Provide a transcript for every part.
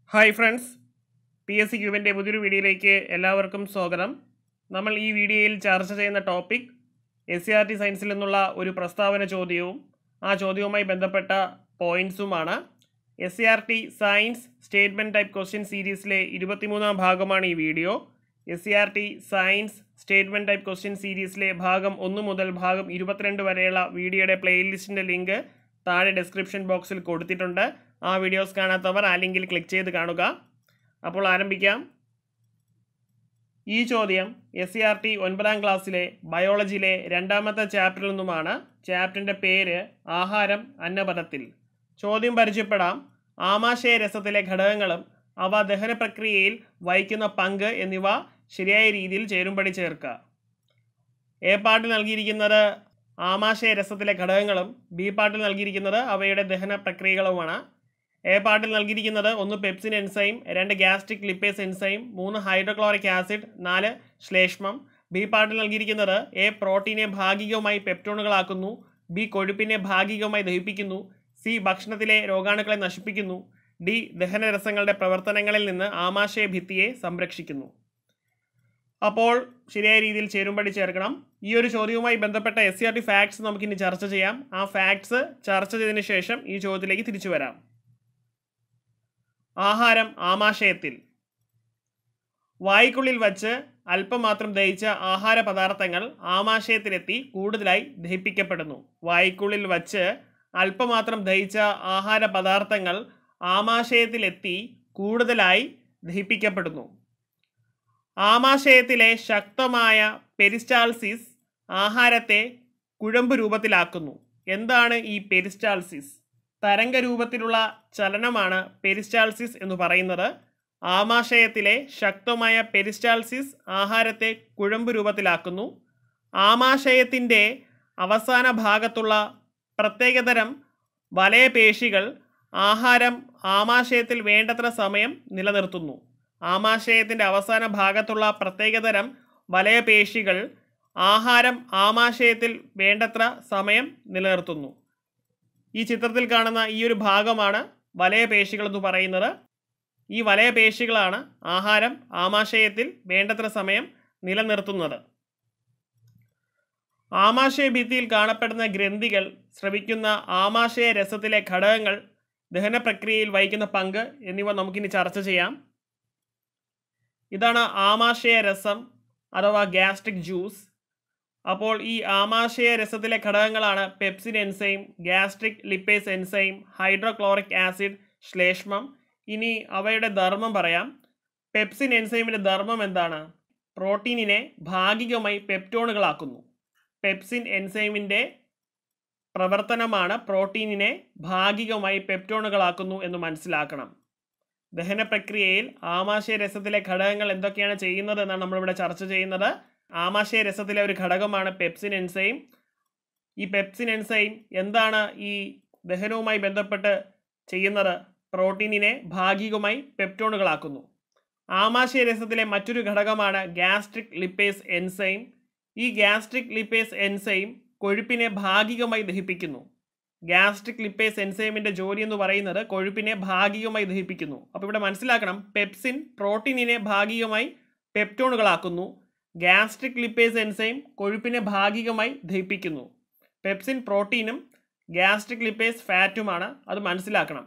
Hi friends, PSC ക്യൂബിൻ്റെ പുതിയൊരു വീഡിയോയിലേക്ക് എല്ലാവർക്കും സ്വാഗതം. നമ്മൾ ഈ വീഡിയോയിൽ ചർച്ച ചെയ്യുന്ന ടോപ്പിക് SCERT സയൻസിൽ നിന്നുള്ള ഒരു പ്രസ്താവന ചോദ്യവും ആ ചോദ്യവുമായി ബന്ധപ്പെട്ട പോയിൻറ്സുമാണ്. SCERT science statement type question സീരീസിലെ 23-ാം ഭാഗമാണ് ഈ video. SCERT science statement type question സീരീസിലെ ഭാഗം 1 മുതൽ ഭാഗം 22 വരെയുള്ള വീഡിയോയുടെ പ്ലേലിസ്റ്റിൻ്റെ ലിങ്ക് താഴെ ഡിസ്ക്രിപ്ഷൻ ബോക്സിൽ കൊടുത്തിട്ടുണ്ട്. ആ വീഡിയോസ് കാണാത്തവർ ആ ലിങ്കിൽ ക്ലിക്ക് ചെയ്ത് കാണുക. അപ്പോൾ ആരംഭിക്കാം. ഈ ചോദ്യം SCERT 9ാം ക്ലാസ്സിലെ ബയോളജിയിലെ 2ാമത്തെ ചാപ്റ്ററിൽ നിന്നുമാണ്. ചാപ്റ്ററിൻ്റെ പേര് ആഹാരം അന്നപഥത്തിൽ. ചോദ്യം പരിചയപ്പെടാം. ആമാശയ രസത്തിലെ ഘടകങ്ങളും അവ ദഹന പ്രക്രിയയിൽ വഹിക്കുന്ന പങ്ക് എന്നിവ ശരിയായ രീതിയിൽ ചേരുംപടി ചേർക്കുക. എ പാർട്ടിൽ നൽകിയിരിക്കുന്നത് ആമാശയ രസത്തിലെ ഘടകങ്ങളും ബി പാർട്ടിൽ നൽകിയിരിക്കുന്നത് അവയുടെ ദഹന പ്രക്രിയകളുമാണ്. എ പാർട്ടിൽ നൽകിയിരിക്കുന്നത് 1 pepsin enzyme, 2 gastric lipase enzyme, 3 hydrochloric acid, 4 ശ്ലേഷ്മം. ബി പാർട്ടിൽ നൽകിയിരിക്കുന്നത് എ പ്രോട്ടീനെ ഭാഗികമായി പെപ്റ്റോണുകളാക്കുന്നു, ബി കൊഴുപ്പിനെ ഭാഗികമായി ദഹിപ്പിക്കുന്നു, സി ഭക്ഷണത്തിലെ രോഗാണുക്കളെ നശിപ്പിക്കുന്നു, ഡി ദഹനരസങ്ങളുടെ പ്രവർത്തനങ്ങളിൽ നിന്ന് ആമാശയ ഭിത്തിയെ സംരക്ഷിക്കുന്നു. അപ്പോൾ ശരിയായ രീതിയിൽ ചേരുംപടി ചേർക്കണം. ഈ ഒരു ചോദ്യവുമായി ബന്ധപ്പെട്ട SCERT ഫാക്ട്സ് നമുക്കിനി ചർച്ച ചെയ്യാം. ആ ഫാക്ട്സ് ചർച്ച ചെയ്തതിന് ശേഷം ഈ ചോദ്യത്തിലേക്ക് തിരിച്ചു വരാം. ആഹാരം ആമാശയത്തിൽ. വായ്ക്കുള്ളിൽ വച്ച് അല്പം മാത്രം ദഹിച്ച ആഹാര പദാർത്ഥങ്ങൾ ആമാശയത്തിലെത്തി കൂടുതലായി ദഹിപ്പിക്കപ്പെടുന്നു. വായ്ക്കുള്ളിൽ വച്ച് അല്പമാത്രം ദഹിച്ച ആഹാര പദാർത്ഥങ്ങൾ ആമാശയത്തിലെത്തി കൂടുതലായി ദഹിപ്പിക്കപ്പെടുന്നു. ആമാശയത്തിലെ ശക്തമായ പെരിസ്റ്റാൾസിസ് ആഹാരത്തെ കുഴമ്പ് രൂപത്തിലാക്കുന്നു. എന്താണ് ഈ പെരിസ്റ്റാൾസിസ്? തരംഗ രൂപത്തിലുള്ള ചലനമാണ് പെരിസ്റ്റാൾസിസ് എന്ന് പറയുന്നത്. ആമാശയത്തിലെ ശക്തമായ പെരിസ്റ്റാൾസിസ് ആഹാരത്തെ കുഴമ്പ് രൂപത്തിലാക്കുന്നു. ആമാശയത്തിൻ്റെ അവസാന ഭാഗത്തുള്ള പ്രത്യേകതരം വലയപേശികൾ ആഹാരം ആമാശയത്തിൽ വേണ്ടത്ര സമയം നിലനിർത്തുന്നു. ആമാശയത്തിൻ്റെ അവസാന ഭാഗത്തുള്ള പ്രത്യേകതരം വലയപേശികൾ ആഹാരം ആമാശയത്തിൽ വേണ്ടത്ര സമയം നിലനിർത്തുന്നു. ഈ ചിത്രത്തിൽ കാണുന്ന ഈ ഒരു ഭാഗമാണ് വലയപേശികൾ എന്ന് പറയുന്നത്. ഈ വലയപേശികളാണ് ആഹാരം ആമാശയത്തിൽ വേണ്ടത്ര സമയം നിലനിർത്തുന്നത്. ആമാശയ ഭിത്തിയിൽ കാണപ്പെടുന്ന ഗ്രന്ഥികൾ, സ്രവിക്കുന്ന ആമാശയ രസത്തിലെ ഘടകങ്ങൾ, ദഹന പ്രക്രിയയിൽ വഹിക്കുന്ന പങ്ക് എന്നിവ നമുക്കിനി ചർച്ച ചെയ്യാം. ഇതാണ് ആമാശയ രസം അഥവാ ഗ്യാസ്ട്രിക് ജ്യൂസ്. അപ്പോൾ ഈ ആമാശയ രസത്തിലെ ഘടകങ്ങളാണ് pepsin enzyme, gastric lipase enzyme, hydrochloric acid, ശ്ലേഷ്മം. ഇനി അവയുടെ ധർമ്മം പറയാം. പെപ്സിൻ എൻസൈമിൻ്റെ ധർമ്മം എന്താണ്? പ്രോട്ടീനിനെ ഭാഗികമായി പെപ്റ്റോണുകളാക്കുന്നു. പെപ്സിൻ എൻസൈമിൻ്റെ പ്രവർത്തനമാണ് പ്രോട്ടീനിനെ ഭാഗികമായി പെപ്റ്റോണുകളാക്കുന്നു എന്ന് മനസ്സിലാക്കണം. ദഹന പ്രക്രിയയിൽ ആമാശയ രസത്തിലെ ഘടകങ്ങൾ എന്തൊക്കെയാണ് ചെയ്യുന്നത് എന്നാണ് നമ്മളിവിടെ ചർച്ച ചെയ്യുന്നത്. ആമാശയ രസത്തിലെ ഒരു ഘടകമാണ് പെപ്സിൻ എൻസൈം. ഈ പെപ്സിൻ എൻസൈം എന്താണ് ഈ ദഹനവുമായി ബന്ധപ്പെട്ട് ചെയ്യുന്നത്? പ്രോട്ടീനിനെ ഭാഗികമായി പെപ്റ്റോണുകളാക്കുന്നു. ആമാശയ രസത്തിലെ മറ്റൊരു ഘടകമാണ് ഗ്യാസ്ട്രിക് ലിപ്പേസ് എൻസൈം. ഈ ഗ്യാസ്ട്രിക് ലിപ്പേസ് എൻസൈം കൊഴുപ്പിനെ ഭാഗികമായി ദഹിപ്പിക്കുന്നു. ഗ്യാസ്ട്രിക് ലിപ്പേസ് എൻസൈമിൻ്റെ ജോലി എന്ന് പറയുന്നത് കൊഴുപ്പിനെ ഭാഗികമായി ദഹിപ്പിക്കുന്നു. അപ്പോൾ ഇവിടെ മനസ്സിലാക്കണം, പെപ്സിൻ പ്രോട്ടീനിനെ ഭാഗികമായി പെപ്റ്റോണുകളാക്കുന്നു. ഗ്യാസ്ട്രിക് ലിപ്പേസ് എൻസൈം കൊഴുപ്പിനെ ഭാഗികമായി ദഹിപ്പിക്കുന്നു. പെപ്സിൻ പ്രോട്ടീനും ഗ്യാസ്ട്രിക് ലിപ്പേസ് ഫാറ്റുമാണ്, അത് മനസ്സിലാക്കണം.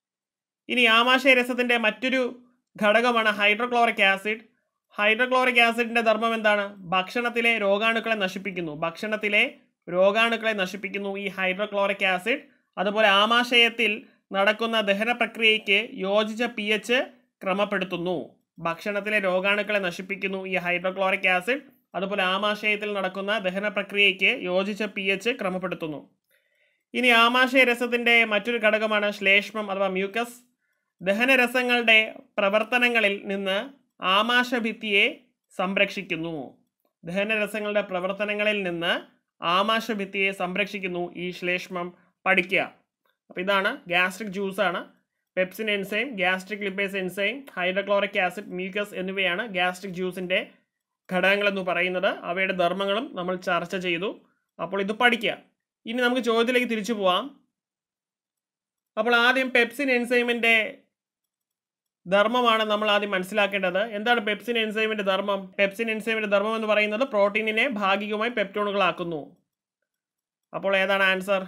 ഇനി ആമാശയ രസത്തിൻ്റെ മറ്റൊരു ഘടകമാണ് ഹൈഡ്രോക്ലോറിക് ആസിഡ്. ഹൈഡ്രോക്ലോറിക് ആസിഡിൻ്റെ ധർമ്മം എന്താണ്? ഭക്ഷണത്തിലെ രോഗാണുക്കളെ നശിപ്പിക്കുന്നു. ഭക്ഷണത്തിലെ രോഗാണുക്കളെ നശിപ്പിക്കുന്നു ഈ ഹൈഡ്രോക്ലോറിക് ആസിഡ്. അതുപോലെ ആമാശയത്തിൽ നടക്കുന്ന ദഹന പ്രക്രിയയ്ക്ക് യോജിച്ച pH ക്രമപ്പെടുത്തുന്നു. ഭക്ഷണത്തിലെ രോഗാണുക്കളെ നശിപ്പിക്കുന്നു ഈ ഹൈഡ്രോക്ലോറിക് ആസിഡ്. അതുപോലെ ആമാശയത്തിൽ നടക്കുന്ന ദഹന പ്രക്രിയയ്ക്ക് യോജിച്ച pH ക്രമപ്പെടുത്തുന്നു. ഇനി ആമാശയ രസത്തിൻ്റെ മറ്റൊരു ഘടകമാണ് ശ്ലേഷ്മം അഥവാ മ്യൂക്കസ്. ദഹനരസങ്ങളുടെ പ്രവർത്തനങ്ങളിൽ നിന്ന് ആമാശഭിത്തിയെ സംരക്ഷിക്കുന്നു. ദഹനരസങ്ങളുടെ പ്രവർത്തനങ്ങളിൽ നിന്ന് ആമാശഭിത്തിയെ സംരക്ഷിക്കുന്നു ഈ ശ്ലേഷ്മം. പഠിക്കുക. അപ്പോൾ ഇതാണ് ഗ്യാസ്ട്രിക് ജ്യൂസാണ്. Pepsin enzyme, gastric lipase enzyme, hydrochloric acid, mucus എന്നിവയാണ് ഗ്യാസ്ട്രിക് ജ്യൂസിൻ്റെ ഘടകങ്ങളെന്ന് പറയുന്നത്. അവയുടെ ധർമ്മങ്ങളും നമ്മൾ ചർച്ച ചെയ്തു. അപ്പോൾ ഇത് പഠിക്കുക. ഇനി നമുക്ക് ചോദ്യത്തിലേക്ക് തിരിച്ചു പോവാം. അപ്പോൾ ആദ്യം പെപ്സിൻ എൻസൈമിൻ്റെ ധർമ്മമാണ് നമ്മൾ ആദ്യം മനസ്സിലാക്കേണ്ടത്. എന്താണ് പെപ്സിൻ എൻസൈമിന്റെ ധർമ്മം? പെപ്സിൻ എൻസൈമിന്റെ ധർമ്മം എന്ന് പറയുന്നത് പ്രോട്ടീനിനെ ഭാഗികമായി പെപ്റ്റോണുകളാക്കുന്നു. അപ്പോൾ ഏതാണ് ആൻസർ?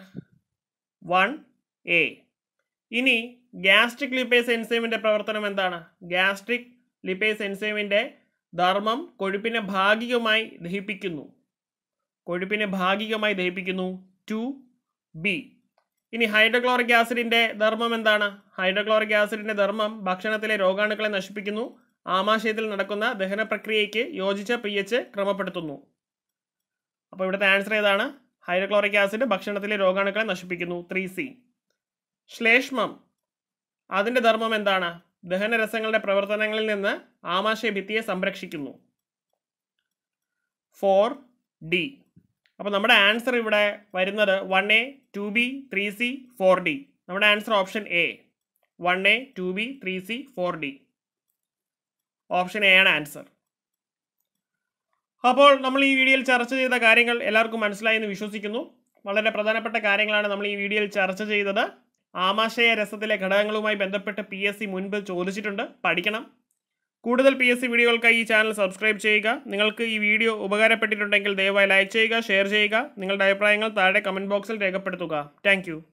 1A. ഇനി ഗ്യാസ്ട്രിക് ലിപ്പേസ് എൻസൈമിന്റെ പ്രവർത്തനം എന്താണ്? ഗ്യാസ്ട്രിക് ലിപ്പേസ് എൻസൈമിന്റെ ധർമ്മം കൊഴുപ്പിനെ ഭാഗികമായി ദഹിപ്പിക്കുന്നു. 2B. ഇനി ഹൈഡ്രോക്ലോറിക് ആസിഡിന്റെ ധർമ്മം എന്താണ്? ഹൈഡ്രോക്ലോറിക് ആസിഡിന്റെ ധർമ്മം ഭക്ഷണത്തിലെ രോഗാണുക്കളെ നശിപ്പിക്കുന്നു. ആമാശയത്തിൽ നടക്കുന്ന ദഹന പ്രക്രിയയ്ക്ക് യോജിച്ച pH ക്രമപ്പെടുത്തുന്നു. അപ്പോൾ ഇവിടുത്തെ ആൻസർ ഏതാണ്? ഹൈഡ്രോക്ലോറിക് ആസിഡ് ഭക്ഷണത്തിലെ രോഗാണുക്കളെ നശിപ്പിക്കുന്നു. 3C. ശ്ലേഷ്മം, അതിൻ്റെ ധർമ്മം എന്താണ്? ദഹനരസങ്ങളുടെ പ്രവർത്തനങ്ങളിൽ നിന്ന് ആമാശയ ഭിത്തിയെ സംരക്ഷിക്കുന്നു. 4D. അപ്പോൾ നമ്മുടെ ആൻസർ ഇവിടെ വരുന്നത് 1A, 2B, 3C, 4D. നമ്മുടെ answer option A. 1A, 2B, 3C, 4D. Option A ആണ് ആൻസർ. അപ്പോൾ നമ്മൾ ഈ വീഡിയോയിൽ ചർച്ച ചെയ്ത കാര്യങ്ങൾ എല്ലാവർക്കും മനസ്സിലായി എന്ന് വിശ്വസിക്കുന്നു. വളരെ പ്രധാനപ്പെട്ട കാര്യങ്ങളാണ് നമ്മൾ ഈ വീഡിയോയിൽ ചർച്ച ചെയ്തത്. ആമാശയ രസത്തിലെ ഘടകങ്ങളുമായി ബന്ധപ്പെട്ട് PSC മുൻപ് ചോദിച്ചിട്ടുണ്ട്, പഠിക്കണം. കൂടുതൽ PSC വീഡിയോകൾക്കായി ഈ ചാനൽ സബ്സ്ക്രൈബ് ചെയ്യുക. നിങ്ങൾക്ക് ഈ വീഡിയോ ഉപകാരപ്പെട്ടിട്ടുണ്ടെങ്കിൽ ദയവായി ലൈക്ക് ചെയ്യുക, ഷെയർ ചെയ്യുക. നിങ്ങളുടെ അഭിപ്രായങ്ങൾ താഴെ കമൻറ്റ് ബോക്സിൽ രേഖപ്പെടുത്തുക. താങ്ക്